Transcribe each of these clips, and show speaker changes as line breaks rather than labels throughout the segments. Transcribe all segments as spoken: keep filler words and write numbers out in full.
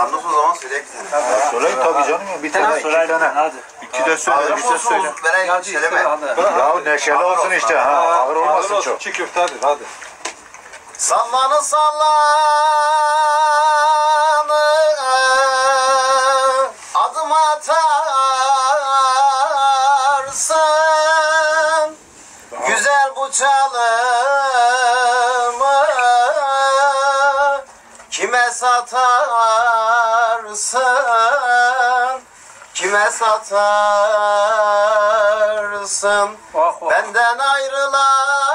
Karnımız o zaman söyleyek.
Söyleyin tabii canım. Bir tane, iki tane.
Hadi.
İki de söyle, bir de söyle.
Vereyim, söyleme.
Ya neşeli olsun işte. Ha, ağır olmasın çok.
Çiğ köfte hadi, hadi.
Sallanı sallanı adım atarsın. Güzel bu çalımı kime satarsın? Kime satarsın?
Oh, oh.
Benden ayrılalı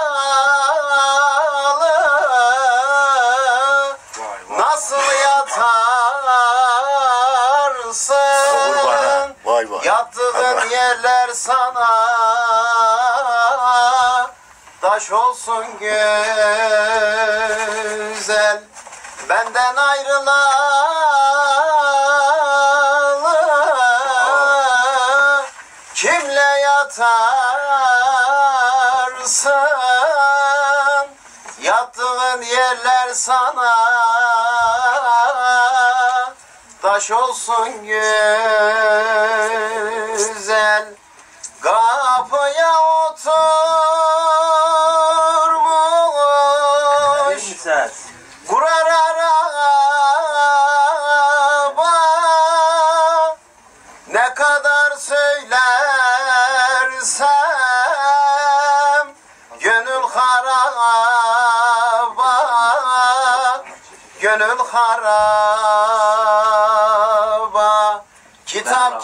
nasıl yatarsın?
Vay vay.
Yattığın yerler sana taş olsun güzel. Benden ayrılalı kimle yatarsın? Yattığın yerler sana taş olsun güzel. Kapıya oturmuş kurar araba, ne kadar söylersem gönül haraba, gönül haraba. Kitap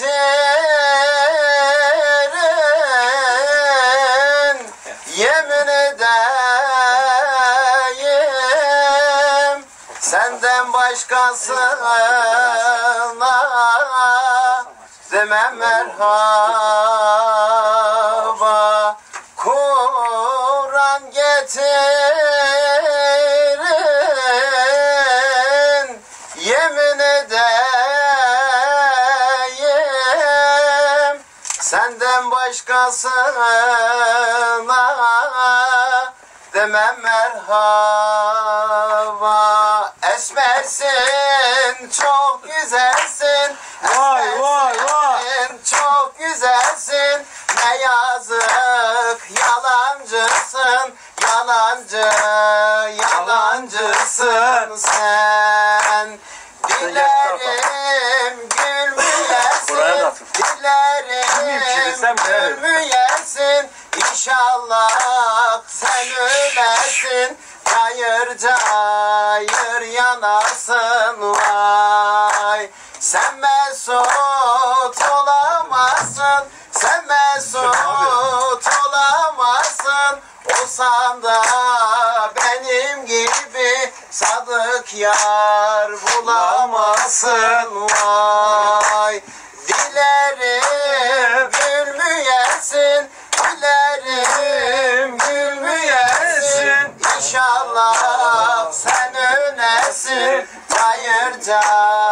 getirin yemin edeyim, senden başkasına demem merhaba. Kur'an getirin yemin edeyim, senden başkasına demem merhaba. Esmersin, çok güzelsin.
Vay vay vay.
Çok güzelsin. Ne yazık yalancısın. Yalancı, yalancısın sen. Dilerim gülmeyesin. Dilerim gülmeyesin. İnşallah sen ölesin. Cayır cayır yanasın vay. Sen mesut olamazsın. Sen mesut olamazsın. Olsan da benim gibi sadık yar bulamazsın vay. Dilerim gülmeyesin. Dilerim gülmeyesin. İnşallah sen ölesin. Cayır cayır